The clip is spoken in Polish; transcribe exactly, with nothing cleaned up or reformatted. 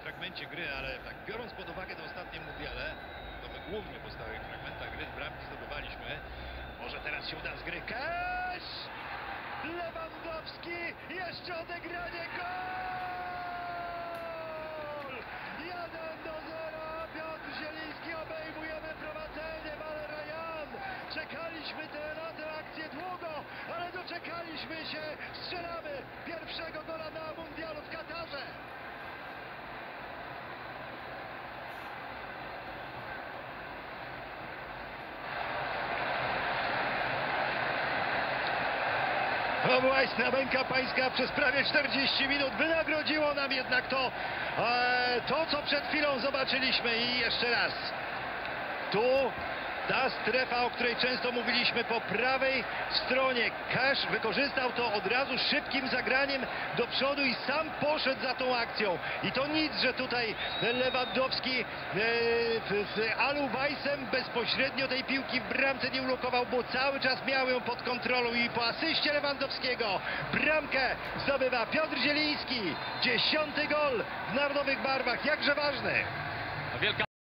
fragmencie gry, ale tak biorąc pod uwagę te ostatnie mundiale, to my głównie po stałych fragmentach gry bramki zdobywaliśmy. Może teraz się uda zgry. Cash! Lewandowski! Jeszcze odegranie, gol! jeden do zera! Piotr Zieliński, obejmujemy prowadzenie, Valerian! Czekaliśmy te, na tę akcję długo, ale doczekaliśmy się! Strzelamy pierwszego gola na mundialu w Katarze! To była istna męka pańska przez prawie czterdzieści minut. Wynagrodziło nam jednak to, e, to co przed chwilą zobaczyliśmy. I jeszcze raz. Tu ta strefa, o której często mówiliśmy, po prawej stronie. Cash wykorzystał to od razu szybkim zagraniem do przodu i sam poszedł za tą akcją. I to nic, że tutaj Lewandowski e, z Alu Weissem bezpośrednio tej piłki w bramce nie ulokował, bo cały czas miał ją pod kontrolą i po asyście Lewandowskiego bramkę zdobywa Piotr Zieliński. Dziesiąty gol w narodowych barwach, jakże ważny. Wielka